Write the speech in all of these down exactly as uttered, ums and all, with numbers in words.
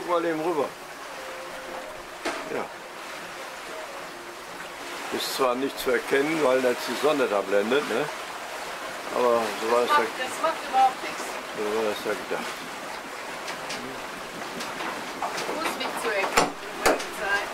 guck mal eben rüber. Ja. Ist zwar nicht zu erkennen, weil jetzt die Sonne da blendet, ne? Aber so war das, das, macht, ja, das macht überhaupt nichts. so war das ja gedacht. Fußweg zu erkennen. Zeit.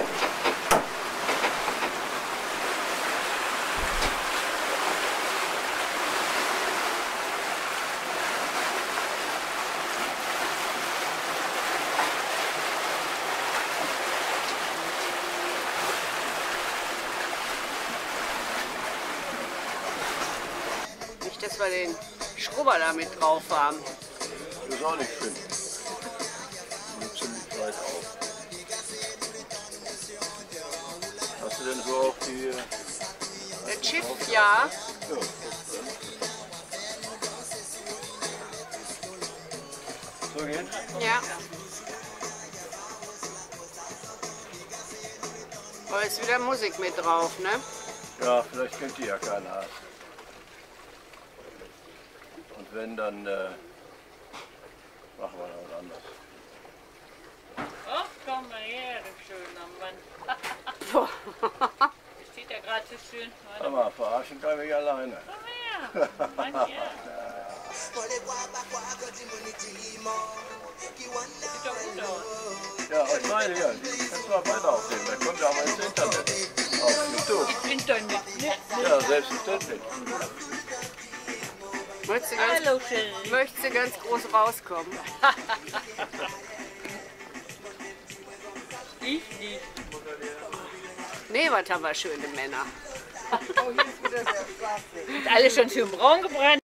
Nicht, dass wir den Schrubber da mit drauf haben. Das ist auch nicht schlimm. Nimmt ziemlich weit auf. Hast du denn so auch die... Das Schiff, ja. Ja. So geht? Ja. Aber ist wieder Musik mit drauf, ne? Ja, vielleicht kennt die ja keiner. Und wenn, dann äh, machen wir noch was anderes. Ach, komm mal her, du schöner Mann. Boah. Das sieht ja gerade so schön. Sag mal, verarschen kann ich alleine. Komm her. Mann, ja. Sieht doch gut aus. Ja, ich meine ja, die kannst du mal beide aufnehmen. Da kommt ja aber ins Internet. Auf YouTube. Ins Internet, ne? Ja, selbstverständlich. Möchtest du ganz, Hallo, schön. möchtest du ganz groß rauskommen? Ich nicht. Nee, was haben wir schöne Männer. Ist alles schon schön braun gebrannt.